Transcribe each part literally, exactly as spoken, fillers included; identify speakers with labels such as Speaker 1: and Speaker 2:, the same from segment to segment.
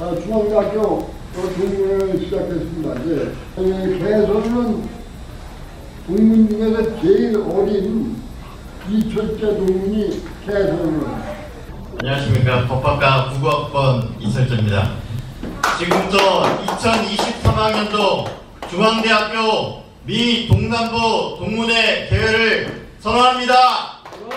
Speaker 1: 아, 중앙대학교 동문회를 시작했습니다. 이제 개선은 동문 중에서 제일 어린 이철재 동문이 개선을.
Speaker 2: 안녕하십니까. 법학과 국어학번 이철재입니다. 지금부터 이천이십삼 학년도 중앙대학교 미 동남부 동문회 개회를 선언합니다.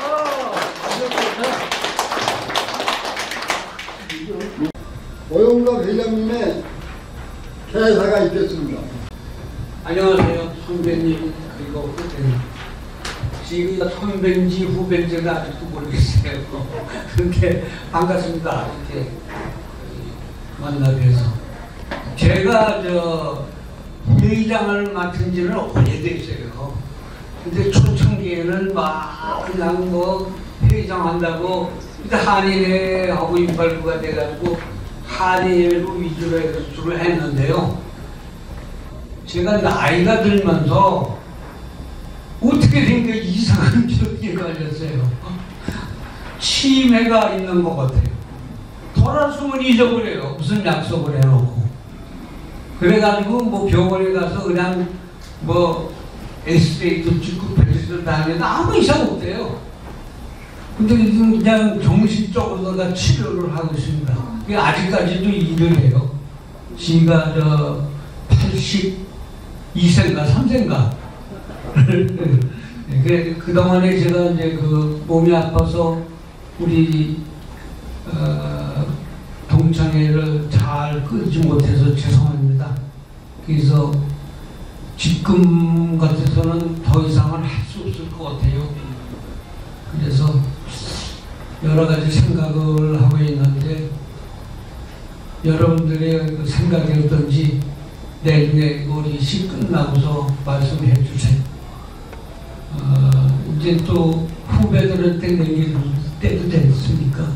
Speaker 1: 오영갑 회장님의 개사가 있겠습니다.
Speaker 3: 안녕하세요. 선배님 그리고 후배님. 지금 선배인지 후배인지는 아직도 모르겠어요. 그런데 반갑습니다. 이렇게 만나 뵈서. 제가 저 회장을 맡은 지는 오래됐어요. 근데 초창기에는 막 그냥 뭐 회장 한다고 한인회 하고 인발부가 돼가지고 한인회로 위주로 해서 주로 했는데요. 제가 나이가 들면서 어떻게 된 게 이상한 병에 걸렸어요. 치매가 있는 것 같아요. 돌아서면 잊어버려요. 무슨 약속을 해놓고. 그래가지고 뭐 병원에 가서 그냥 뭐 엑스레이도 찍고 벨트도 다니는데 아무 이상 없대요. 근데 그냥 정신적으로 다 치료를 하고 있습니다. 아직까지도 일을 해요. 지가 저 팔십이 세인가 삼 세인가. 그동안에 제가 이제 그 몸이 아파서 우리 어, 동창회를 잘 끌지 못해서 죄송합니다. 그래서 지금 같아서는 더 이상은 할 수 없을 것 같아요. 그래서 여러 가지 생각을 하고 있는데 여러분들의 그 생각이 어떤지 내년에 우리 시 끝나고서 말씀해 주세요. 어, 이제 또 후배들한테 내길 때도 됐으니까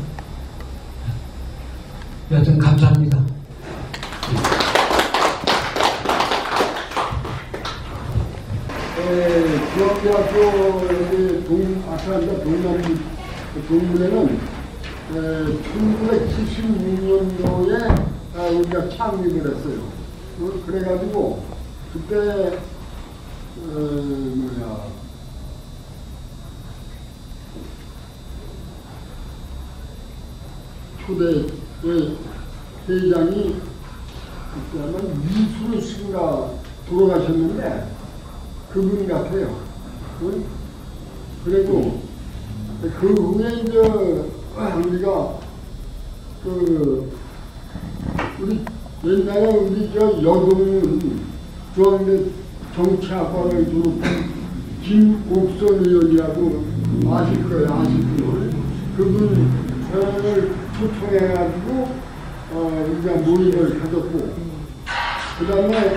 Speaker 3: 여튼 감사합니다.
Speaker 1: 중앙대학교 여기 동 아틀란타 동남부 동문회는 천구백칠십육 년도에 우리가 창립을 했어요. 그래가지고 그때 어, 뭐야 초대 회장이 그때는 이수로 씨가 돌아가셨는데 그분 같아요. 응? 그리고 그 후에 이제 우리가 그 우리 옛날에 우리 저 여동은 중앙대 정치학과를 졸업한 김옥선 의원이라고 아실 거예요. 아실 거예요. 그분을 초청해가지고 어, 우리가 모임을 가졌고 그 다음에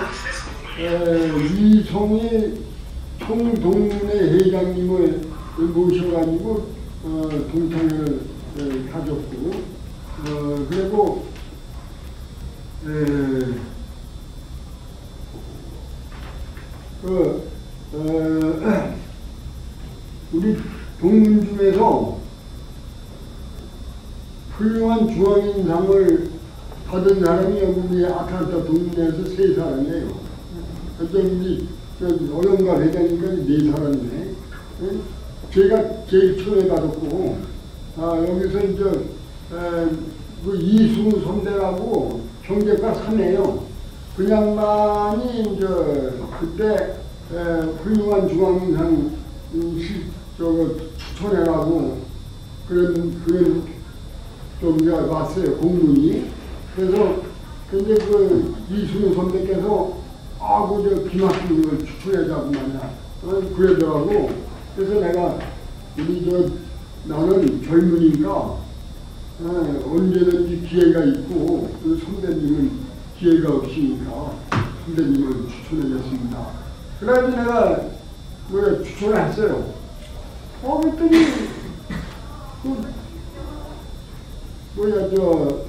Speaker 1: 이성희 총동문회 회장님을 모셔가지고 어, 동창회를 에, 가졌고 어, 그리고 에, 그 어, 우리 동문 중에서 훌륭한 중앙인상을 받은 사람이 여기 아틀란타 동문회에서 세 사람이에요. 그래서 우리 오영갑 회장님까지 네 사람이네. 제가 제일 처음에 받았고, 아, 여기서 이제 에, 그 이승우 선배라고 경제과 삼 회요. 그 양반이 이제 그때 에, 훌륭한 중앙인상 저거 추천해라고 그런 그런 좀 이제 왔어요 공문이. 그래서 근데 그 이승우 선배께서 아고 저 기막히는 걸 추천해자고 말이야. 어, 그러더라고. 그래서 내가 우리 저 나는 젊으니까 어, 언제든지 기회가 있고 그 선배님은 기회가 없으니까 선배님을 추천해줬습니다. 그래가지고 내가 뭐 추천을 했어요. 어 그랬더니 그 뭐야 저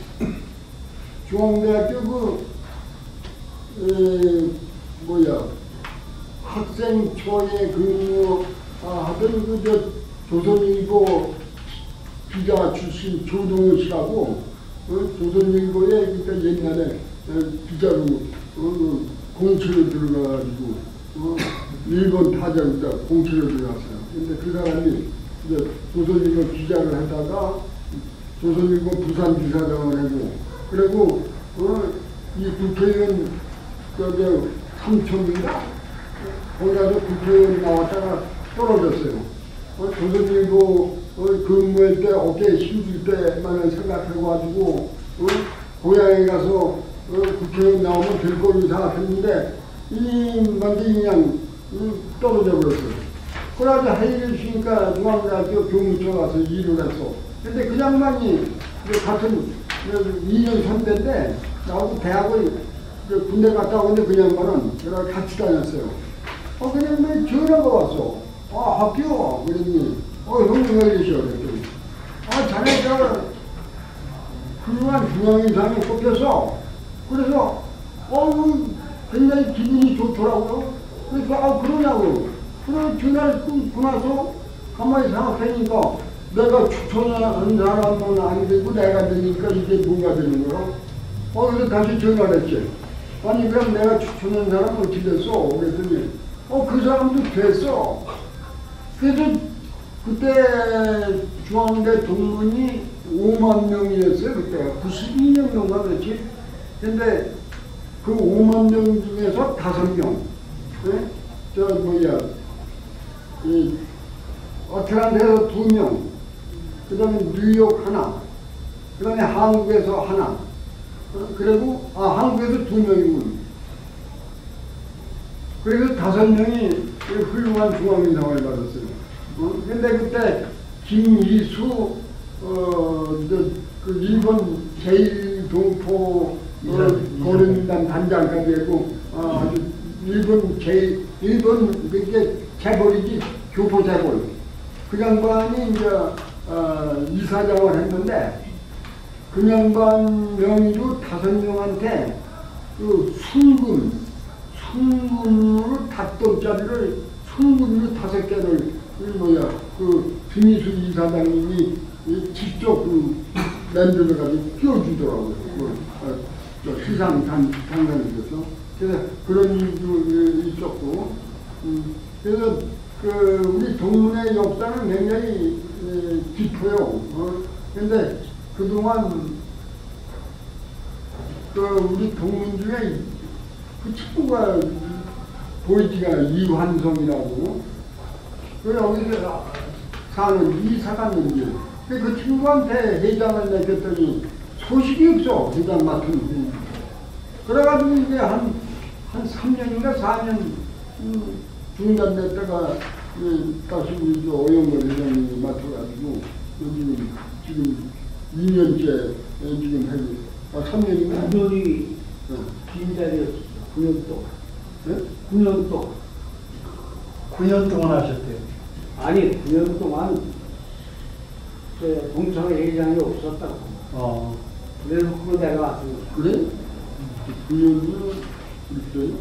Speaker 1: 중앙대학교 그 에, 뭐야 학생초에 근무 아, 하던 그 저 조선일보 기자 출신 조동훈 씨라고 어, 조선일보에 그때 옛날에 어, 기자로 어, 공채로 들어가가지고 어, 일본 타자로다 공채로 들어갔어요. 근데 그 사람이 이제 조선일보 기자를 하다가 조선일보 부산지사장을 하고 그리고 어, 이 국회의원 저기 삼촌인가 거기 가서 국회의원 나왔다가 떨어졌어요. 어, 조선일보 어, 근무할 때 어깨에 힘줄 때만을 생각해가지고 어, 고향에 가서 어, 국회의원 나오면 될 거를 생각했는데 이 만들이 그냥 어, 떨어져 버렸어요. 그래서 회의를 쉬니까 중앙대학교 교무처 가서 일을 했어. 근데 그 양반이 같은 이 년 선배인데 나하고 대학을 군대 갔다 오는데 그 양반은 저랑 같이 다녔어요. 어, 그 양반이 전화가 왔어. 아, 학교. 그랬더니 어, 형님 왜 이러셔? 그랬더니 아, 자네 저 훌륭한 중앙인상에 뽑혀서 그래서 어, 굉장히 기분이 좋더라고요. 그래서 아, 그러냐고. 그래서 전화를 끊고 나서 가만히 생각하니까 내가 추천하는 사람은 안 되고 내가 되니까 이게 뭐가 되는 거야? 어, 그래서 다시 전화를 했지. 아니, 그럼 내가 추천한 사람은 어떻게 됐어? 그랬더니 어, 그 사람도 됐어. 그래서 그때 중앙대 동문이 오만 명이었어요. 그때 구십이 년도인가 그렇지. 근데 그 오만 명 중에서 다섯 명. 네? 저 뭐야 이 어틀란타에서 두 명, 그 다음에 뉴욕 하나, 그 다음에 한국에서 하나, 어, 그리고 아 한국에서 두 명이군. 그래서 다섯 명이 훌륭한 중앙인상을 받았어요. 어? 근데 그때 김이수 어, 그 일본 제일 동포 어, 고려민단 단장까지 했고 어, 아주 일본 제일 일본 그게 재벌이지 교포 재벌. 그 양반이 이제 어, 이사장을 했는데 그 양반 명의로 다섯 명한테 그 순금 순금으로 닷돈짜리를 순금으로 다섯 개를 그 뭐야 그 김희수 이사장님이 직접 그 만들어가지고 끼워주더라고요. 그, 어, 저 시상 단 단장님께서. 그래서 그런 일도 있었고, 음, 그래서 그 우리 동문의 역사는 굉장히 에, 깊어요. 어? 근데 그동안 그 우리 동문 중에 그 친구가 보이지가 이환성이라고 그 여기서 사는 이사 갔는지 그 친구한테 회장을 내줬더니 소식이 없어. 회장 맡은 그래가지고 이제 한, 한 삼 년인가 사 년 음, 중단됐다가 예, 다시 우리 저 오영걸 회장님이 맡아가지고 지금 지금 이 년째 예, 지금 하고 아 삼 년인가?
Speaker 4: 구 년이 빈자리였어. 구 년 동안.
Speaker 1: 네?
Speaker 4: 구 년 동안.
Speaker 5: 구 년 동안 하셨대요.
Speaker 4: 아니, 구 년 동안 그 동창회 회장이 없었다고.
Speaker 5: 어.
Speaker 4: 그래서 그거 내려왔습니다.
Speaker 1: 그래? 그 년도 그랬어요?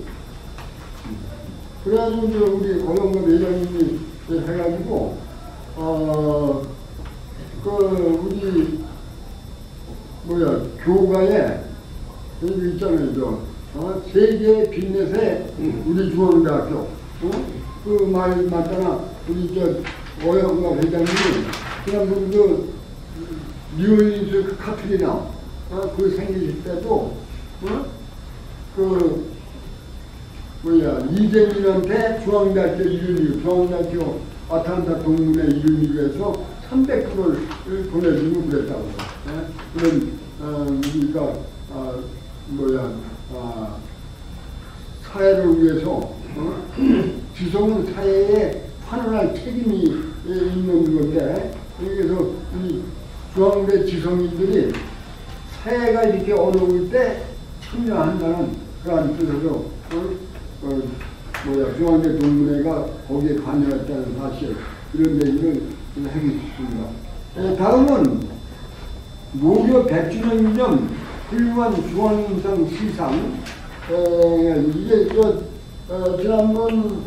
Speaker 1: 그래가지고 이제 우리 오영걸 회장님이 해가지고 어 그 우리 뭐야 교가에 여기 있잖아요. 저 어? 세계 빈넷에 우리 중앙대학교 어? 그 말 맞잖아. 우리 저 오영걸 회장님이 그냥 그 뉴올리언스 그 카트리나 어? 그 생기실 때도 어? 그 뭐야 이재민한테 중앙대학교 이름이 중앙대학교 아틀란타 동문회 이름으로 해서 삼백 불을 보내주고 그랬다고. 예? 그런 어, 우리가 아, 뭐야 아, 사회를 위해서 어? 지성은 사회에 환원할 책임이 있는 건데 그래서 이 중앙대 지성인들이 사회가 이렇게 어려울 때 참여한다는 그런 뜻으로 어? 어, 뭐야 중앙대 동문회가 거기에 관여했다는 사실 이런 얘기를 하고 싶습니다. 에, 다음은 모교 백 주년 기념 훌륭한 중앙인상 시상. 에, 이게 저 어, 지난번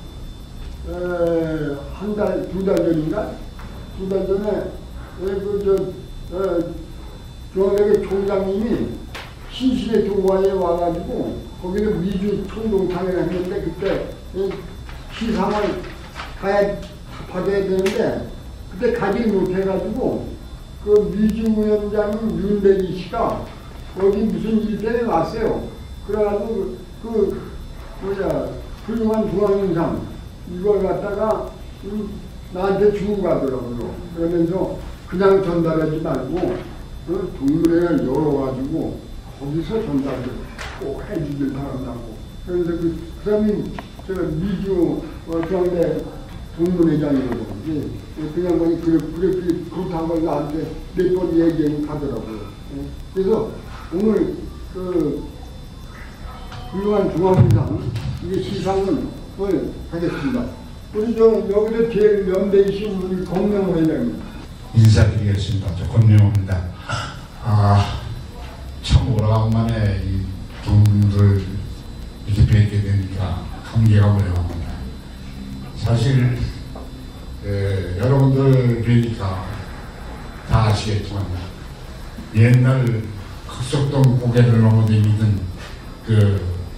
Speaker 1: 한 달, 두 달 전인가? 두 달 전에 그 저 어, 중앙대학교 총장님이 신신의 교과에 와가지고 거기는 미주 총동창회를 했는데 그때 시상을 가야 받아야 되는데 그때 가지 못해가지고 그 미주 위원장인 윤대기 씨가 여기 무슨 일 때문에 왔어요. 그래가지고 그, 그 뭐냐 훌륭한 중앙인상 이걸 갖다가 음, 나한테 주고 가더라고요. 그러면서 그냥 전달하지 말고 그 동문회를 열어가지고 거기서 전달을 꼭 해주길 바란다고. 그래서 그, 그 사람이 저 미주 어, 중앙대 동문회장이거든요. 예, 그냥 거기 그래, 그래, 그렇다는 걸 나한테 몇 번 얘기해 가더라고요. 예. 그래서 오늘 그 훌륭한 중앙인상 이게 시상을 오늘 하겠습니다. 우리 저 여기서 제일 연배이신 우리 권명호 회장님.
Speaker 6: 인사드리겠습니다. 저 권명호입니다. 아, 참 오래간만에 이 두 분들 이렇게 뵙게 되니까 감개가 무량합니다. 사실 에, 여러분들 뵈니까 다 아시겠지만 옛날 흑석동 고개를 넘어다니던 그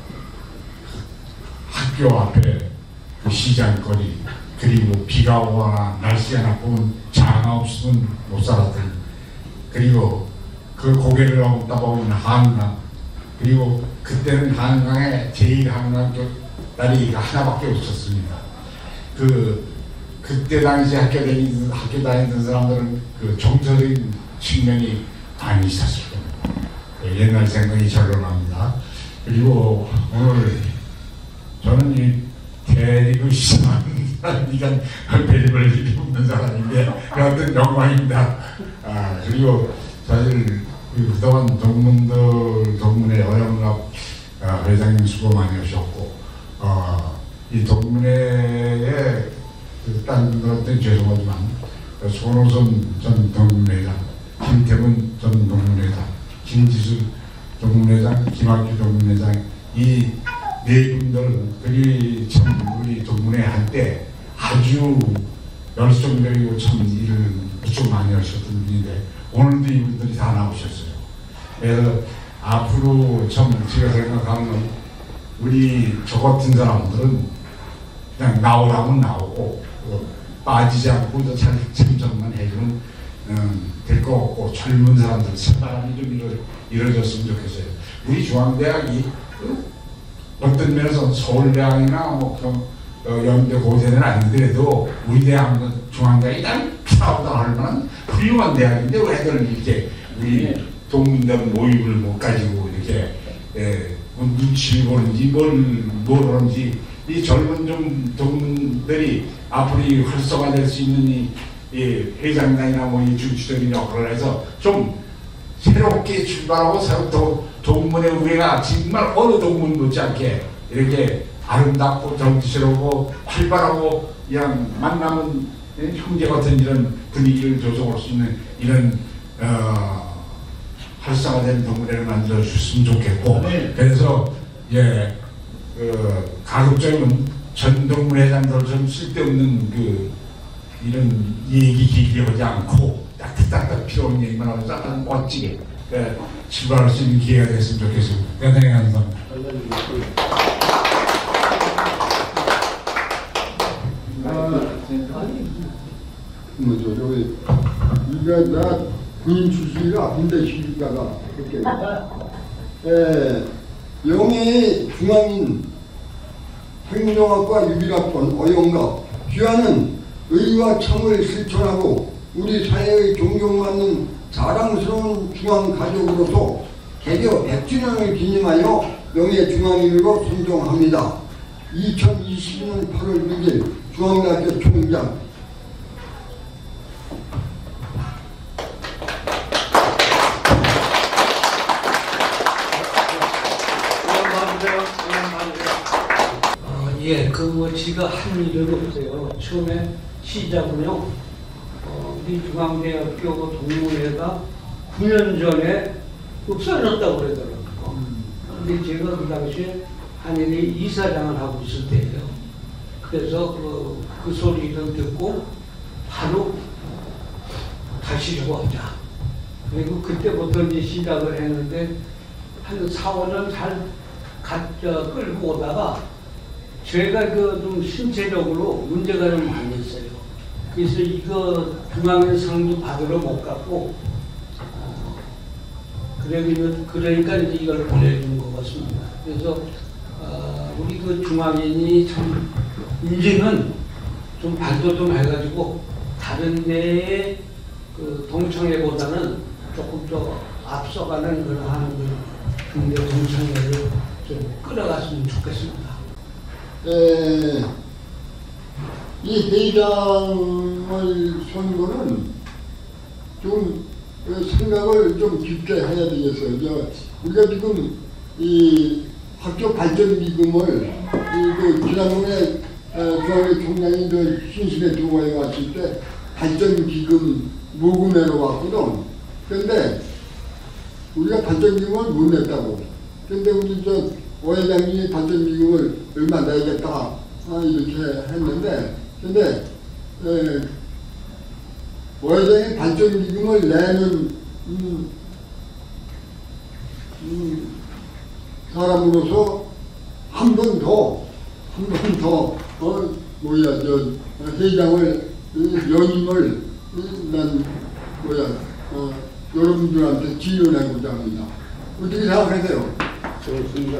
Speaker 6: 학교 앞에 그 시장거리, 그리고 비가 오거나 날씨가 나쁘면 장아 없으면 못 살았던, 그리고 그 고개를 넘다 보면 한강, 그리고 그때는 한강에 제일 한강 다리가 하나밖에 없었습니다. 그 그때 당시 학교 다니던 학교 다니던 사람들은 그 정서적인 측면이 많이 있었을 겁니다. 옛날 생각이 절로 납니다. 그리고 오늘 저는 이 대립을 시작한 사람이니까 대립을 일이 없는 사람인데 그것은 영광입니다. 아, 그리고 사실 그동안 동문들 동문회 어영갑 아, 회장님 수고 많이 하셨고, 어, 이 동문회에 딴 것들은 죄송하지만 손호선 전 동문회장, 김태문 전 동문회장, 김지수 동문회장, 김학규 동문회장 이 네 분들이 참 우리 동문회 할 때 아주 열성적이고 참 일을 무척 많이 하셨던 분인데 오늘도 이분들이 다 나오셨어요. 그래서 앞으로 참 제가 생각하는 우리 저 같은 사람들은 그냥 나오라면 나오고 빠지지 않고 참석만 해주면 음, 될 것 같고 젊은 사람들 새바람이 좀 이루, 이루어졌으면 좋겠어요. 우리 중앙대학이 어떤 면에서 서울대학이나 뭐 어, 연대 고대는 아니더라도 우리 대학 중앙대학이 난 사업다 할 만한 훌륭한 대학인데 왜 애들 이렇게 우리 동문대학 모임을 못 가지고 이렇게 예, 뭐 눈치를 보는지 뭘 모르는지 이 젊은 좀 동문들이 앞으로 이 활성화될 수 있는 이, 이 회장단이나 뭐 이 주치적인 역할을 해서 좀 새롭게 출발하고 새로 동문의 우리가 정말 어느 동문 못지않게 이렇게 아름답고 정치스럽고 활발하고 그냥 만나면 형제 같은 이런 분위기를 조성할 수 있는 이런 어, 활성화된 동문회를 만들어 주셨으면 좋겠고, 네. 그래서 예, 그 가급적이면 전 동문회장들 좀 쓸데없는 그 이런 얘기 기기하지 않고 딱딱딱 필요 없는 얘기만 하고 딱 멋지게 예, 출발할 수 있는 기회가 됐으면 좋겠습니다. 대단히 감사합니다.
Speaker 1: 뭐죠 여기 이거 나 군인 출신이라 군대 시집가가 그렇게 에 영예 중앙인 행정학과 유일학번 어영갑 귀하는 의와 참을 실천하고 우리 사회의 존경받는 자랑스러운 중앙 가족으로서 개교 백 주년을 기념하여 영예 중앙인으로 선정합니다. 이천이십 년 팔월 육일 중앙대학교 총장.
Speaker 3: 어, 예, 그 뭐 지가 한 일은 없어요. 처음에 시작은요, 어, 우리 중앙대학교 동문회가 구 년 전에 없어졌다고 그러더라고요. 근데 제가 그 당시에 한일이 이사장을 하고 있을 때예요. 그래서 그, 그 소리를 듣고 바로 다시 저거 하자. 그리고 그때부터 이제 시작을 했는데 한 사, 오 년 잘 가, 저, 끌고 오다가 제가 그 좀 신체적으로 문제가 좀 많이 있어요. 그래서 이거 중앙에상도 받으러 못 갔고, 어, 그러니까, 그러니까 이제 이걸 보내준 것 같습니다. 그래서 어, 우리 그 중앙인이 참 이제는 좀 발도 좀 해가지고 다른 데의 그 동창회보다는 조금 더 앞서가는 그러한 그 군대 동창회를 좀 끌어갔으면 좋겠습니다.
Speaker 1: 에, 이 회장을 선거는 좀 생각을 좀 깊게 해야 되겠어요. 저, 우리가 지금 이 학교 발전 기금을 그 지난번에 중앙회 총장이 그 신신의 동호회 왔을 때 발전 기금 모금회로 왔거든. 그런데 우리가 발전 기금을 못 냈다고. 그런데 우리 저 오 회장님이 발전 기금을 얼마 내겠다 아, 이렇게 했는데, 근데 에, 오 회장이 발전 기금을 내는 음, 음, 사람으로서 한 번 더, 한 번 더, 어, 뭐야, 저, 회장을, 연임을, 난, 뭐야, 어, 여러분들한테 지원하고자 합니다. 어떻게 생각하세요?
Speaker 4: 좋습니다.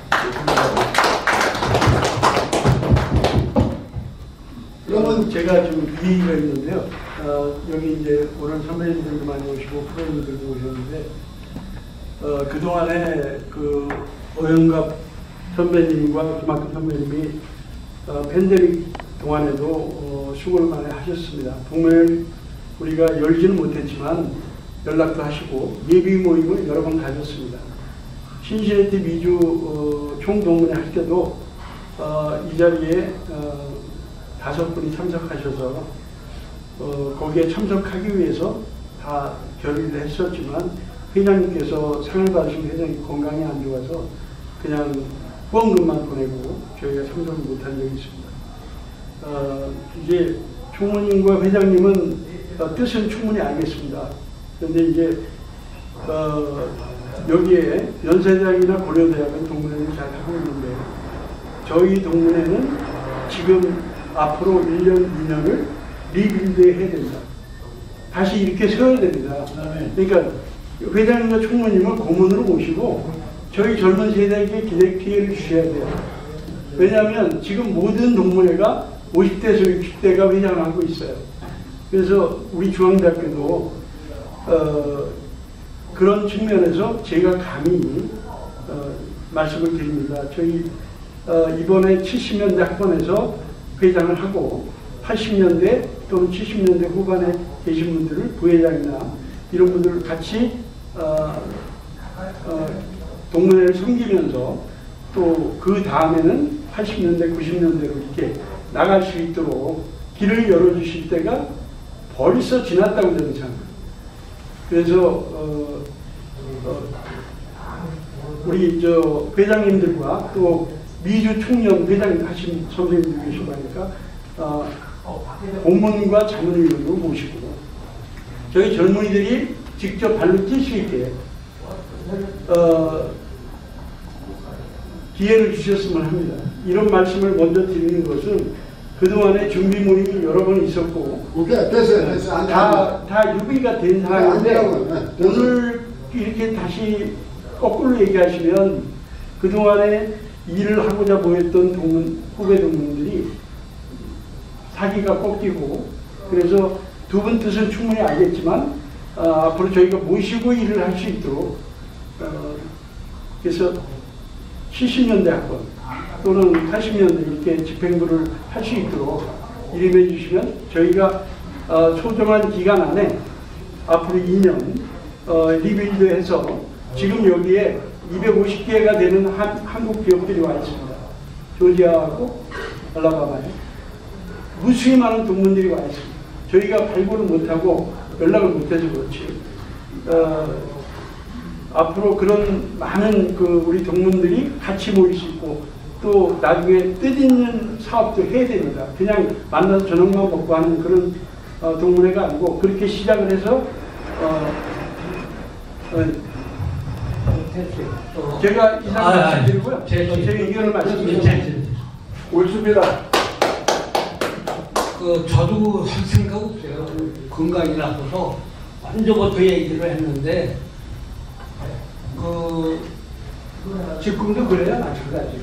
Speaker 1: 그러면
Speaker 5: 제가 좀 이의가 있는데요. 어, 여기 이제 오늘 선배님들도 많이 오시고 프로님들도 오셨는데 어, 그동안에 그 오영갑 선배님과 김학근 선배님이 어, 팬데믹 동안에도 어, 수고를 많이 하셨습니다. 동맹을 우리가 열지는 못했지만 연락도 하시고 예비 모임을 여러 번 가졌습니다. 신시내티 미주 어, 총동문회 할 때도 어, 이 자리에 어, 다섯 분이 참석하셔서 어, 거기에 참석하기 위해서 다 결의를 했었지만 회장님께서 상을 받으신 회장이 건강이 안 좋아서 그냥 후원금만 보내고 저희가 참석을 못한 적이 있습니다. 어, 이제 총무님과 회장님은 어, 뜻은 충분히 알겠습니다. 그런데 이제 어, 여기에 연세대학이나 고려대학은 동문회를 잘 하고 있는데 저희 동문회는 지금 앞으로 일 년, 이 년을 리빌드 해야 된다. 다시 이렇게 세워야 됩니다. 그러니까 회장님과 총무님을 고문으로 모시고 저희 젊은 세대에게 기대 기회를 주셔야 돼요. 왜냐하면 지금 모든 동문회가 오십 대에서 육십 대가 회장을 하고 있어요. 그래서 우리 중앙대학교도 어, 그런 측면에서 제가 감히 어, 말씀을 드립니다. 저희 어, 이번에 칠십 년대 학번에서 회장을 하고 팔십 년대 또는 칠십 년대 후반에 계신 분들을 부회장이나 이런 분들을 같이 어, 어, 동문회를 섬기면서 또 그 다음에는 팔십 년대, 구십 년대로 이렇게 나갈 수 있도록 길을 열어주실 때가 벌써 지났다고 저는 생각합니다. 그래서 어, 어, 우리 저 회장님들과 또 미주 총련 회장 하신 선생님들 계시고 하니까 어, 고문과 자문위원으로 모시고 저희 젊은이들이 직접 발로 뛸 수 있게 어, 기회를 주셨으면 합니다. 이런 말씀을 먼저 드리는 것은 그동안에 준비 모임이 여러 번 있었고
Speaker 1: 오케이, 됐어요, 됐어요.
Speaker 5: 다, 다 유비가 된 사항인데
Speaker 1: 안 네,
Speaker 5: 오늘 이렇게 다시 거꾸로 얘기하시면 그동안에 일을 하고자 모였던 동문, 후배 동문들이 사기가 꺾이고 그래서 두 분 뜻은 충분히 알겠지만 어, 앞으로 저희가 모시고 일을 할 수 있도록 어, 그래서 칠십 년대 학번 또는 팔십 년대 이렇게 집행부를 할 수 있도록 이름해 주시면 저희가 어, 소정한 기간 안에 앞으로 이 년 어, 리빌드해서 지금 여기에 이백오십 개가 되는 한, 한국 기업들이 와 있습니다. 조지아하고 알라바마에 무수히 많은 동문들이 와 있습니다. 저희가 발굴을 못하고 연락을 못해서 그렇지 어, 앞으로 그런 많은 그 우리 동문들이 같이 모일 수 있고 또 나중에 뜻있는 사업도 해야 됩니다. 그냥 만나서 저녁만 먹고 하는 그런 어, 동문회가 아니고 그렇게 시작을 해서 어,
Speaker 3: 또-
Speaker 5: 제가 이상
Speaker 3: 아, 아,
Speaker 5: 말씀드리고요.
Speaker 3: 제-
Speaker 5: 제, 제 의견을 말씀드리고
Speaker 3: 제-
Speaker 5: 옳습니다.
Speaker 3: 그 저도 할 생각 없어요. 건강이 나빠서 먼저부터 얘기를 했는데 그
Speaker 5: 지금도 그래요, 마찬가지.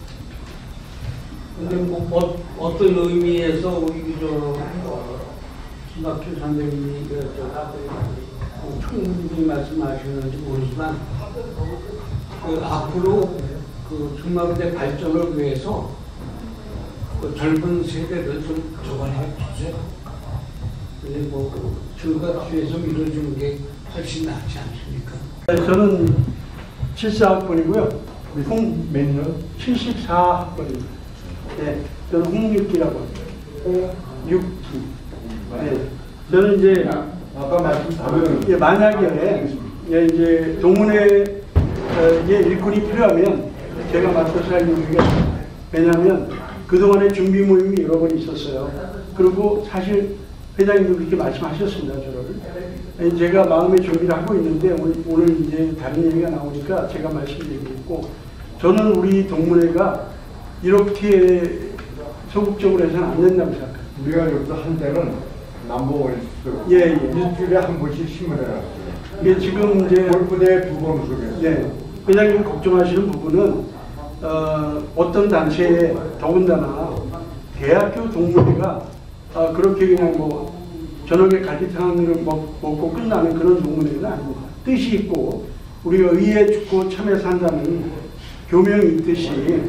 Speaker 3: 근데 뭐, 뭐 어떤 의미에서 우리 저 어, 김학규 선생님이 그 저, 충분히 말씀하시는지 모르지만 그 앞으로 그 중마고대 발전을 위해서 그 젊은 세대를 좀 조언해 주세요. 근데 뭐 증거주에서 밀어주는 게 훨씬 낫지 않습니까?
Speaker 5: 저는 칠십사 학번이고요. 홍, 몇 년? 칠십사 학번입니다. 네, 저는 홍육기라고 합니다. 육기. 네, 저는 이제
Speaker 1: 아까 말씀 답변을
Speaker 5: 예, 만약에 예, 이제 동문회에 일꾼이 필요하면 제가 맡아서 할 얘기가 왜냐하면 그동안에 준비 모임이 여러 번 있었어요. 그리고 사실 회장님도 그렇게 말씀하셨습니다. 저를. 제가 마음의 준비를 하고 있는데 오늘, 오늘 이제 다른 얘기가 나오니까 제가 말씀드리고 저는 우리 동문회가 이렇게 소극적으로 해서는 안 된다고 생각합니다.
Speaker 1: 우리가 여기서 한 때는 남북을
Speaker 5: 예, 예.
Speaker 1: 일주일에 한 번씩 신문해놨어요.
Speaker 5: 이게 지금 이제
Speaker 1: 골프대 두 번 우승했어요.
Speaker 5: 네, 회장님 걱정하시는 부분은 어, 어떤 단체에 더군다나 대학교 동문회가 어, 그렇게 그냥 뭐 저녁에 갈비탕을 먹, 먹고 끝나는 그런 동문회는 아닙니다. 뜻이 있고 우리가 의에 죽고 참여해서 한다는 교명이 있듯이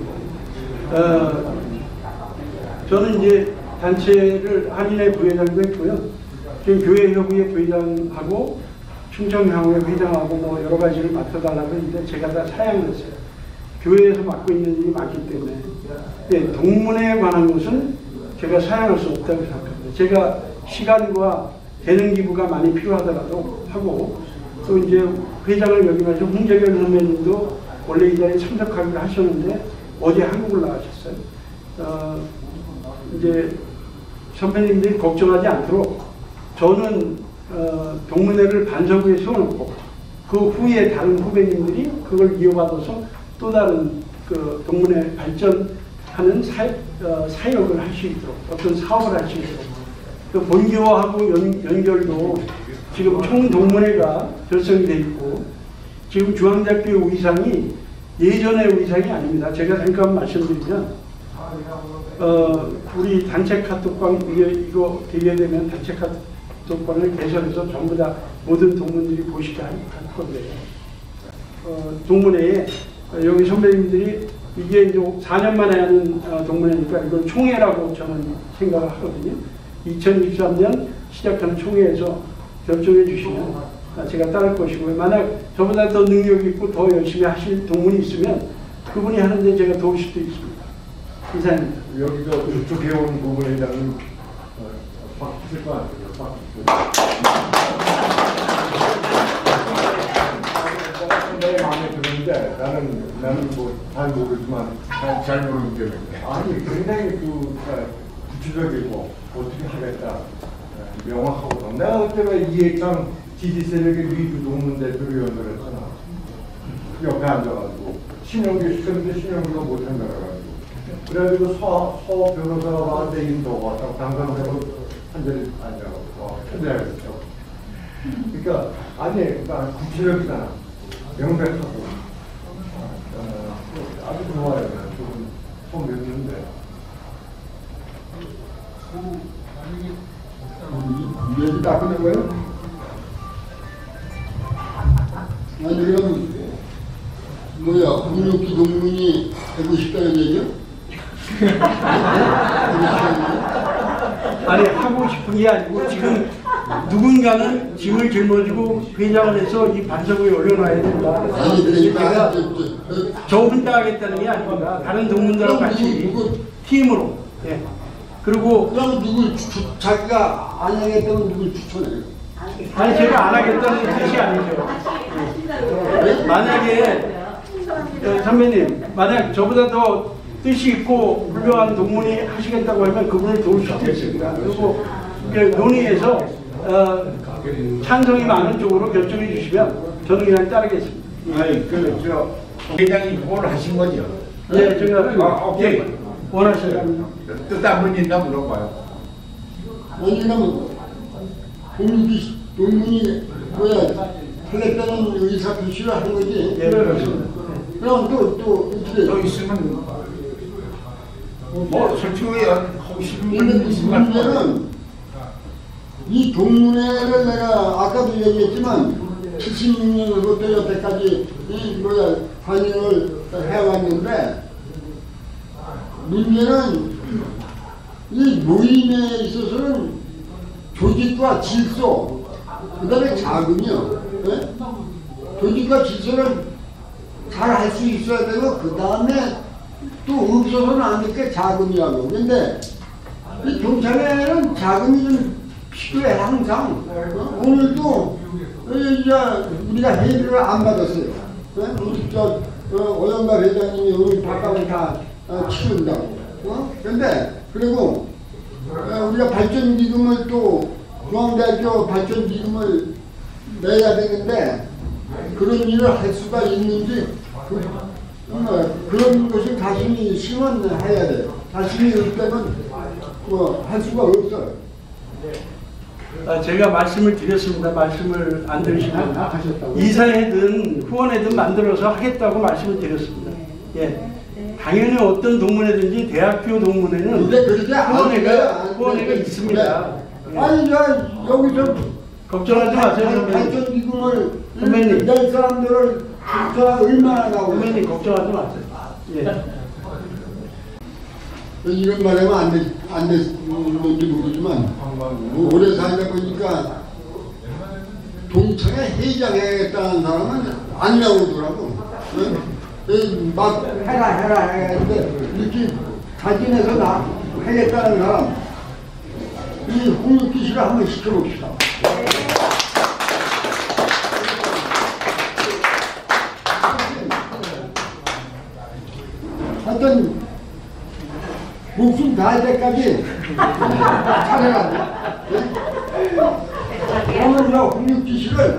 Speaker 5: 어, 저는 이제 단체를 한인회 부회장도 했고요. 지금 교회협의회 부회장하고 충청향후회 회장하고 뭐 여러 가지를 맡아달라고 했는데 제가 다 사양을 했어요. 교회에서 맡고 있는 일이 많기 때문에. 네, 동문회에 관한 것은 제가 사양할 수 없다고 생각합니다. 제가 시간과 재능 기부가 많이 필요하더라도 하고 또 이제 회장을 역임하신 홍재결 선배님도 원래 이 자리에 참석하기로 하셨는데 어제 한국을 나가셨어요. 어, 이제 선배님들이 걱정하지 않도록 저는 어, 동문회를 반석에 세워놓고 그 후에 다른 후배님들이 그걸 이어받아서 또 다른 그 동문회 발전하는 사, 어, 사역을 할 수 있도록 어떤 사업을 할 수 있도록 그 본교하고 연, 연결도 지금 총동문회가 결성이 돼 있고 지금 중앙대학교 의상이 예전의 의상이 아닙니다. 제가 잠깐 말씀드리면 어, 우리 단체 카톡방 이게 이거 대개되면 단체 카톡방을 개설해서 전부 다 모든 동문들이 보시게 할 건데요. 어, 동문회에 어, 여기 선배님들이 이게 이제 사 년 만에 하는 어, 동문회니까 이걸 총회라고 저는 생각을 하거든요. 이천이십삼 년 시작하는 총회에서 결정해 주시면 제가 따를 것이고요. 만약 저보다 더 능력 있고 더 열심히 하실 동문이 있으면 그분이 하는데 제가 도울 수도 있습니다. 이상입니다.
Speaker 1: 여기서 이쪽에 온 부분에 대한 박 있을 것 같아요. 내 마음에 드는데 나는 나는 뭐 잘 모르지만 잘, 잘 모르는 게 아니 굉장히 그 구체적이고 어떻게 하겠다 명확하거든. 내가 그때 이해창 지지 세력의 리뷰 동문 대표로 연설했잖아. 옆에 앉아가지고 신영기 시켰는데 신영기가 못한다 그래가지고. 그래가지고 서, 서 변호사가 내 인도가 왔다고 당선되고 한 자리 앉아가지고 초대하겠죠. 그러니까 아니 그러니까 구체적이잖아. 명백하고 어, 아주 좋아요. 조금 손 냈는데 얘기 다 끝낸 거예요? 아니 그럼 뭐야 훈육기 동문이 되고 싶다는 얘기야?
Speaker 5: 아니 하고 싶은 게 아니고 지금 누군가는 짐을 짊어지고 회장을 해서 이 반석을 올려놔야 된다.
Speaker 1: 아니 그러니까
Speaker 5: 제가 저 혼자 하겠다는 게 아닙니다. 다른 동문들하고 같이 팀으로. 예. 그리고
Speaker 1: 그럼 누굴 추, 자기가 안 하겠다면 누굴 추천해요?
Speaker 5: 아니 제가 안 하겠다는 뜻이 아니죠. 예. 만약에 예, 선배님 만약 저보다 더 뜻이 있고 훌륭한 동문이 하시겠다고 하면 그분을 도울 수도 있습니다. 그리고 논의해서 어, 찬성이 많은 쪽으로 결정해 주시면 저는 그냥 따르겠습니다.
Speaker 6: 아니 그저 회장이 뭘 하신 거죠?
Speaker 5: 예, 제가
Speaker 6: 아, 오케이.
Speaker 5: 원하셔요.
Speaker 6: 뜻 안 문인다 물어봐요.
Speaker 1: 왜냐면 공기 동문이 뭐야 탈락되는 의사 표시를 하는 거지.
Speaker 5: 예, 그렇습니다.
Speaker 1: 그럼 또 또 어떻게?
Speaker 6: 또 있으면 뭐 솔직히 하고 싶은
Speaker 1: 근데
Speaker 6: 건 있을 것 같아요.
Speaker 1: 문제는 이 동문회를 내가 아까도 얘기했지만 칠십육 년부터 여태까지 이 뭐야 관여를 해왔는데 문제는 이 모임에 있어서는 조직과 질서 그다음에 자금이요. 네? 조직과 질서를 잘 할 수 있어야 되고 그 다음에 또 없어서는 안 될 게 자금이라고. 근데 이 경찰에는 자금이 좀 필요해 항상. 어? 오늘도 이제 우리가 회비를 안 받았어요. 네? 우리 저 어, 오영갑 회장님이 오늘 밥값을 다 어, 치른다고. 어? 근데 그리고 어, 우리가 발전기금을 또 중앙대학교 발전기금을 내야 되는데 그런 일을 할 수가 있는지 그, 어, 그런 것이 자신이 심원해야 돼요. 자신이 없다면 뭐 할 수가 없어요.
Speaker 5: 아, 제가 말씀을 드렸습니다. 말씀을 안 들으시면 이사회든 후원회든 만들어서 하겠다고 말씀을 드렸습니다. 예, 당연히 어떤 동문회든지 대학교 동문회는
Speaker 1: 근데 그렇게 안
Speaker 5: 후원회가
Speaker 1: 돼요. 안
Speaker 5: 후원회가
Speaker 1: 돼요.
Speaker 5: 있습니다.
Speaker 1: 네. 아니 저 여기서
Speaker 5: 걱정하지 마세요, 선배님.
Speaker 1: 발전기금을
Speaker 5: 선배님.
Speaker 1: 낼 사람들을 진짜 얼마나 나오고
Speaker 5: 선배님 걱정하지 마세요. 예.
Speaker 1: 이런 말하면 안 돼, 안 됐는지 모르지만 뭐 오래 살다 보니까 동창회 회장해야겠다는 사람은 안 나오더라고. 응? 막 해라 해라 했는데 이렇게 자진해서 나 하겠다는 사람 이 홍익기 씨를 한번 시켜봅시다. 하여튼 목숨 다할 때까지 잘해라. 오늘 저 홍익기 씨를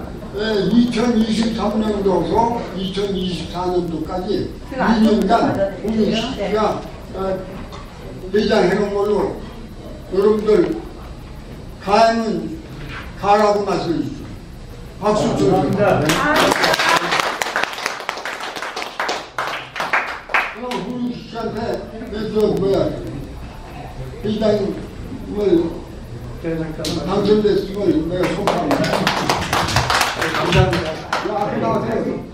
Speaker 1: 이천이십삼 년도에서 이천이십사 년도까지 이 년간 홍익기 씨가 회장 해놓은 걸로 여러분들 가행은 가라고 말씀해 주십시오. 박수 쳐주세요. 홍익기 씨한테 저 뭐야 회장을 당선됐음을 내가 속합니다.
Speaker 5: 감사합니다.
Speaker 1: 야, 앞에 나와세요.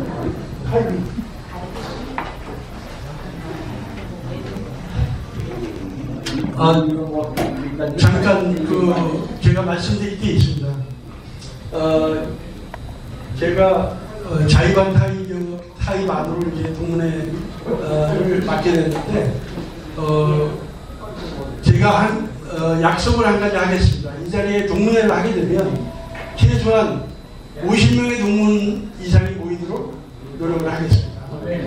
Speaker 3: 아, 잠깐 그 제가 말씀드릴 게 있습니다. 어, 제가 어, 자의반 타의 타의 만으로 이제 동문회를 맡게 됐는데 어, 제가 한 어, 약속을 한 가지 하겠습니다. 이 자리에 동문회를 하게 되면 최소한 오십 명의 동문 이상이 모이도록 노력을 하겠습니다.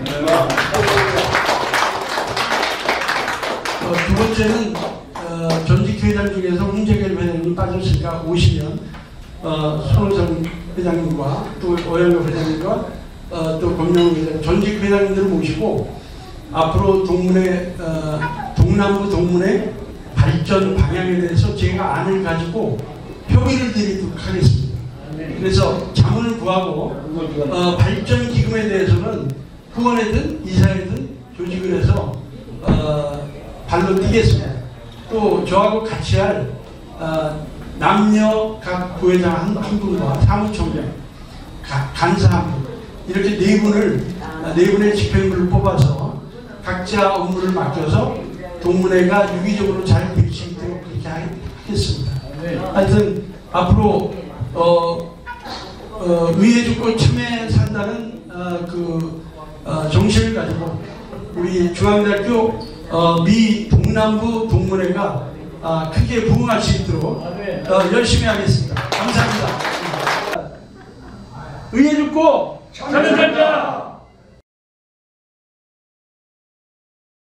Speaker 3: 어, 두 번째는 어, 전직 회장 중에서 홍재결 회장님 빠졌으니까 오시면 어, 손호정 회장님과 또 오영갑 회장님과 어, 또 권영우 회장 전직 회장님들을 모시고 앞으로 동문회 어, 동남부 동문회 발전 방향에 대해서 제가 안을 가지고 협의를 드리도록 하겠습니다. 그래서 자문을 구하고 어, 발전 기금에 대해서는 후원회든 이사회든 조직을 해서 어, 발로 뛰겠습니다. 또 저하고 같이 할 어, 남녀 각 부회장 한, 한 분과 사무총장, 가, 간사 한 분, 이렇게 네 분을 어, 네 분의 집행부를 뽑아서 각자 업무를 맡겨서 동문회가 유기적으로 잘 될 수 있도록 그렇게 하겠습니다. 하여튼 앞으로 어, 어, 의회 죽고 참회 산다는 어, 그 어, 정신을 가지고 우리 중앙대학교 어, 미 동남부 동문회가 어, 크게 부흥할 수 있도록 어, 열심히 하겠습니다. 감사합니다. 의회 죽고 참회 산다.